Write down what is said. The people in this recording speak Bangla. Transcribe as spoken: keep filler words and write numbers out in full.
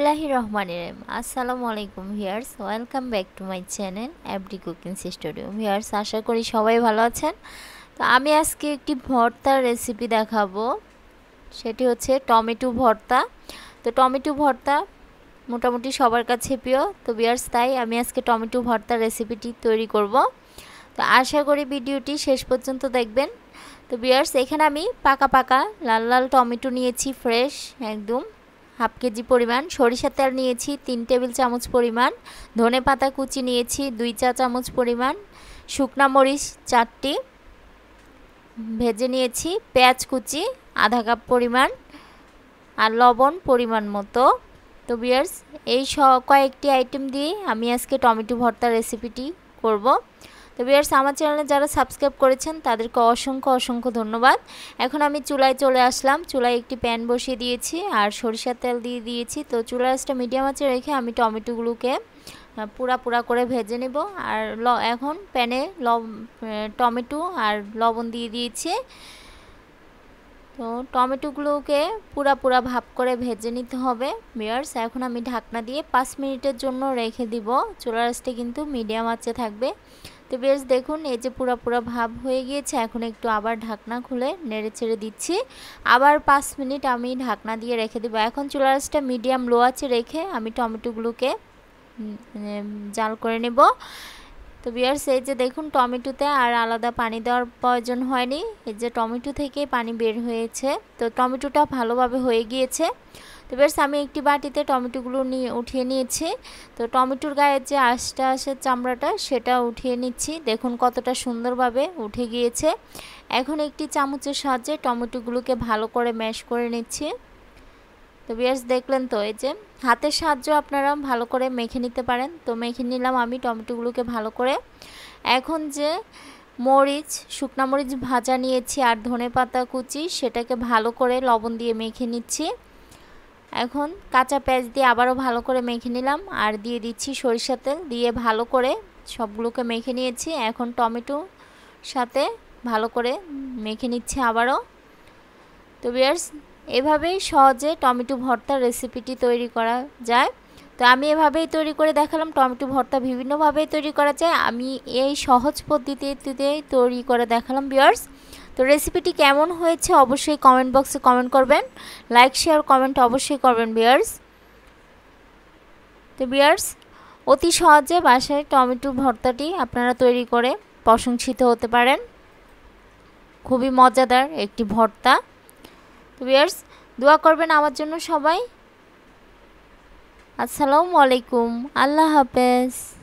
বিসমিল্লাহির রহমানির রহিম। আসসালামু আলাইকুম viewers, welcome back to my channel FD cooking studio. Viewers, আশা করি সবাই ভালো আছেন। তো আমি আজকে একটি ভর্তার রেসিপি দেখাবো, সেটি হচ্ছে টমেটো ভর্তা। তো টমেটো ভর্তা মোটামুটি সবার কাছে প্রিয়। তো ভিউয়ার্স, তাই আমি আজকে টমেটো ভর্তার রেসিপিটি তৈরি করব। তো আশা করি ভিডিওটি শেষ পর্যন্ত দেখবেন। তো ভিউয়ার্স, এখানে আমি পাকা পাকা লাল লাল টমেটো নিয়েছি, ফ্রেশ একদম হাফ কেজি পরিমাণ। সরিষার তেল নিয়েছি তিন টেবিল চামচ পরিমাণ। ধনে পাতা কুচি নিয়েছি দুই চা চামচ পরিমাণ। শুকনা মরিচ চারটি ভেজে নিয়েছি। পেঁয়াজ কুচি আধা কাপ পরিমাণ, আর লবণ পরিমাণ মতো। তো ভিউয়ার্স, এই কয়েকটি আইটেম দিয়ে আমি আজকে টমেটো ভর্তার রেসিপিটি করব। তো ভিউয়ার্স, আমার চ্যানেলে যারা সাবস্ক্রাইব করেছেন তাদেরকে অসংখ্য অসংখ্য ধন্যবাদ। এখন আমি চুলায় চলে আসলাম। চুলায় একটি প্যান বসিয়ে দিয়েছি আর সরিষার তেল দিয়ে দিয়েছি। তো চুলার আঁচটা মিডিয়াম আঁচে রেখে আমি টমেটোগুলোকে পুরা পুরা করে ভেজে নেব। আর এখন প্যানে লব টমেটো আর লবণ দিয়ে দিয়েছি। তো টমেটোগুলোকে পুরা পুরা ভাপ করে ভেজে নিতে হবে ভিউয়ার্স। এখন আমি ঢাকনা দিয়ে পাঁচ মিনিটের জন্য রেখে দিব। চুলার আঁচটা কিন্তু মিডিয়াম আঁচে থাকবে। তো বেশ দেখুন, এই যে পুরা পুরা ভাব হয়ে গিয়েছে। এখন একটু আবার ঢাকনা খুলে নেড়ে ছেড়ে দিচ্ছি। আবার পাঁচ মিনিট আমি ঢাকনা দিয়ে রেখে দেবো। এখন চুলার আঁচটা মিডিয়াম লো আঁচে রেখে আমি টমেটোগুলোকে জাল করে নেব। তো ভিউয়ার্স, এই যে দেখুন, টমেটোতে আর আলাদা পানি দেওয়ার প্রয়োজন হয়নি। এই যে টমেটো থেকে পানি বের হয়েছে। তো টমেটোটা ভালোভাবে হয়ে গিয়েছে। তো ভিউয়ার্স, আমি একটি বাটিতে টমেটোগুলো নিয়ে উঠিয়ে নিয়েছি। তো টমেটোর গায়ের যে আঁশটা আসে চামড়াটা, সেটা উঠিয়ে নিচ্ছি। দেখুন কতটা সুন্দরভাবে উঠে গিয়েছে। এখন একটি চামচের সাহায্যে টমেটোগুলোকে ভালো করে ম্যাশ করে নিচ্ছি। তো ভিউয়ার্স, দেখলেন তো, এই যে হাতের সাহায্যে আপনারা ভালো করে মেখে নিতে পারেন। তো মেখে নিলাম আমি টমেটোগুলোকে ভালো করে। এখন যে মরিচ শুকনা মরিচ ভাজা নিয়েছি আর ধনে পাতা কুচি, সেটাকে ভালো করে লবণ দিয়ে মেখে নিচ্ছি। এখন কাঁচা পেঁয়াজ দিয়ে আবারও ভালো করে মেখে নিলাম আর দিয়ে দিচ্ছি সরিষার তেল দিয়ে ভালো করে সবগুলোকে মেখে নিয়েছি। এখন টমেটো সাথে ভালো করে মেখে নিচ্ছি আবারও। তো ভিউয়ার্স, এভাবেই সহজে টমেটো ভর্তার রেসিপিটি তৈরি করা যায়। তো আমি এভাবেই তৈরি করে দেখালাম। টমেটো ভর্তা বিভিন্নভাবেই তৈরি করা যায়, আমি এই সহজ পদ্ধতিতে তৈরি করে দেখালাম ভিউয়ার্স। তো রেসিপিটি কেমন হয়েছে অবশ্যই কমেন্ট বক্সে কমেন্ট করবেন। লাইক শেয়ার কমেন্ট অবশ্যই করবেন ভিউয়ার্স। তো ভিউয়ার্স, অতি সহজে বাসায় টমেটো ভর্তাটি আপনারা তৈরি করে প্রশংসিত হতে পারেন। খুবই মজাদার একটি ভর্তা। তো ভিউয়ার্স, দোয়া করবেন আমার জন্য সবাই। আসসালামু আলাইকুম, আল্লাহ হাফেজ।